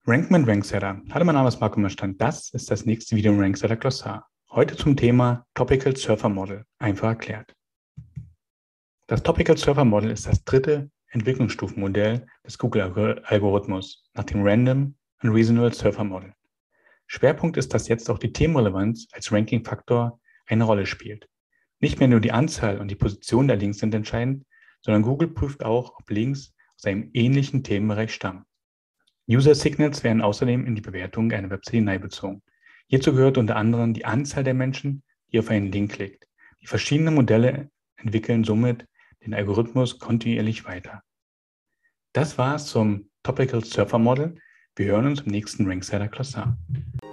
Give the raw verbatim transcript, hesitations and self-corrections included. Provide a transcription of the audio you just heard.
Rankman Ranksetter. Hallo, mein Name ist Marco Merstand. Das ist das nächste Video im Ranksetter Glossar. Heute zum Thema Topical Surfer Model. Einfach erklärt. Das Topical Surfer Model ist das dritte Entwicklungsstufenmodell des Google-Algorithmus nach dem Random and Reasonable Surfer Model. Schwerpunkt ist, dass jetzt auch die Themenrelevanz als Ranking-Faktor eine Rolle spielt. Nicht mehr nur die Anzahl und die Position der Links sind entscheidend, sondern Google prüft auch, ob Links aus einem ähnlichen Themenbereich stammen. User Signals werden außerdem in die Bewertung einer Website hineinbezogen. Hierzu gehört unter anderem die Anzahl der Menschen, die auf einen Link klickt. Die verschiedenen Modelle entwickeln somit den Algorithmus kontinuierlich weiter. Das war's zum Topical Surfer Model. Wir hören uns im nächsten Ranksetter Glossar.